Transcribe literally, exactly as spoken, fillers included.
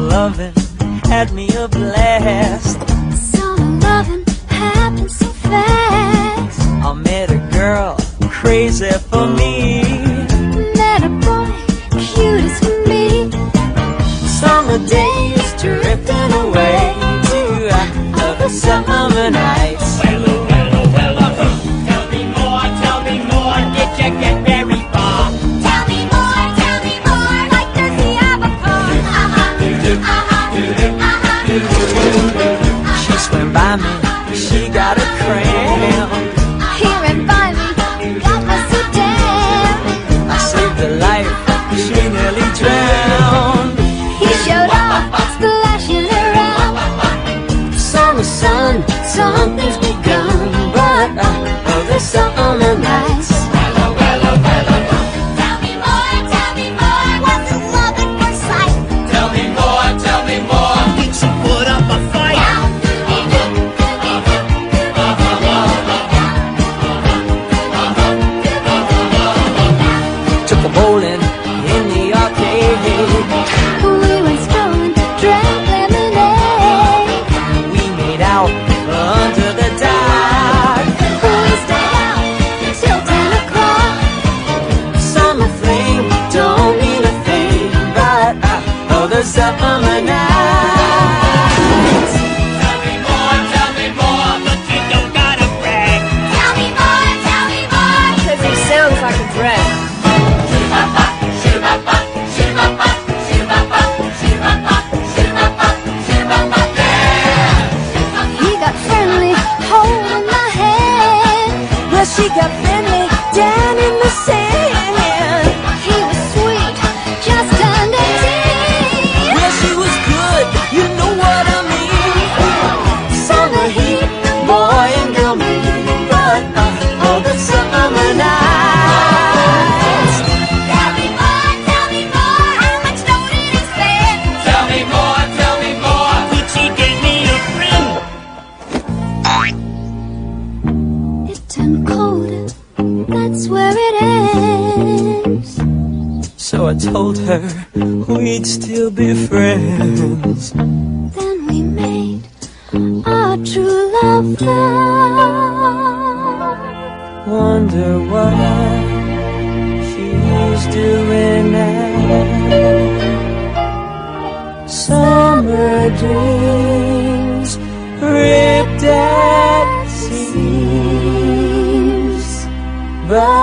loving had me a blast. Summer loving happened so fast. I met a girl crazy for me. Met a boy cute as can be. Summer days drifting away to other summer nights. Well, well, well, tell me more, tell me more. Did you get very far? Tell me more, tell me more. Like does he have a car? Uh-huh, uh-huh, uh-huh. She swam by me, she got a cramp. He ran by me, got me so damn. I saved her life, she nearly drowned. He showed up, splashing around. Summer sun, something's begun. But uh, oh, the summer nights. Well, well, well, Tell me more, tell me more. What's the love at first sight? tell me more, tell me more. Did she put up a fight? Took a bowling in the arcade. We went strolling, drank lemonade. We made out under the dark. We stayed out till ten o'clock. Summer flame don't mean a thing, but uh, oh, the summer nights. Tell me more, tell me more. But you don't gotta brag. Tell me more, tell me more. Cause he sounds like a dread. He got friendly, holding my hand. Well, she got friendly down in the sand. He was sweet, just turned eighteen. Well, she was good, you know what I mean. Summer heat, boy and girl meet, but uh, oh, the summer nights. Tell me more, tell me more. How much dough did he spend? Tell me more, tell me more. Did she get me a friend? It turned colder, that's where it ends. So I told her we'd still be friends. Then we made our true love vow. Wonder what she's doing now. Summer dreams ripped at seams, but